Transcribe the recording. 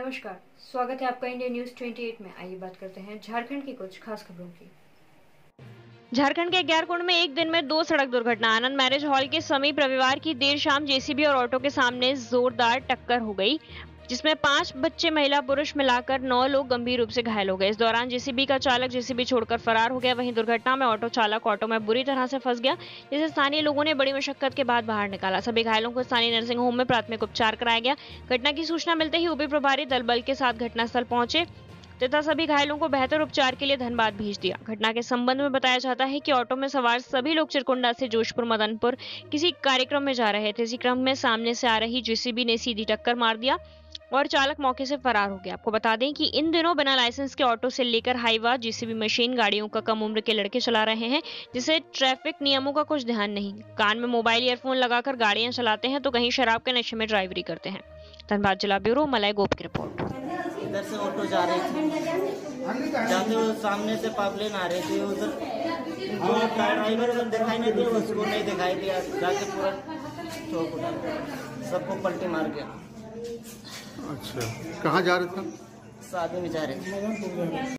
नमस्कार, स्वागत है आपका इंडिया न्यूज 28 में। आइए बात करते हैं झारखंड की कुछ खास खबरों की। झारखंड के ग्यारकुंड में एक दिन में 2 सड़क दुर्घटना। आनंद मैरिज हॉल के समीप रविवार की देर शाम जेसीबी और ऑटो के सामने जोरदार टक्कर हो गई, जिसमें 5 बच्चे, महिला पुरुष मिलाकर 9 लोग गंभीर रूप से घायल हो गए। इस दौरान जेसीबी का चालक जेसीबी छोड़कर फरार हो गया। वहीं दुर्घटना में ऑटो चालक ऑटो में बुरी तरह से फंस गया, जिसे स्थानीय लोगों ने बड़ी मशक्कत के बाद बाहर निकाला। सभी घायलों को स्थानीय नर्सिंग होम में प्राथमिक उपचार कराया गया। घटना की सूचना मिलते ही यूपी प्रभारी दल बल के साथ घटनास्थल पहुंचे तथा सभी घायलों को बेहतर उपचार के लिए धनबाद भेज दिया। घटना के संबंध में बताया जाता है कि ऑटो में सवार सभी लोग चिरकुंडा से जोशपुर मदनपुर किसी कार्यक्रम में जा रहे थे। इसी क्रम में सामने से आ रही जेसीबी ने सीधी टक्कर मार दिया और चालक मौके से फरार हो गया। आपको बता दें कि इन दिनों बिना लाइसेंस के ऑटो से लेकर हाईवा, जेसीबी मशीन गाड़ियों का कम उम्र के लड़के चला रहे हैं, जिसे ट्रैफिक नियमों का कुछ ध्यान नहीं। कान में मोबाइल ईयरफोन लगाकर गाड़ियां चलाते हैं तो कहीं शराब के नशे में ड्राइवरी करते हैं। धनबाद जिला ब्यूरो, मलय गोप की रिपोर्ट। इधर से ऑटो जा रहे थे, जाते हुए सामने से पापलेन आ रहे थे। उधर जो ड्राइवर उधर दिखाई नहीं दिया, उसको नहीं दिखाई दिया, जाके पूरा ठोक उठा, सबको पलटी मार गया। अच्छा, कहाँ जा रहे थे? शादी में जा रहे थे।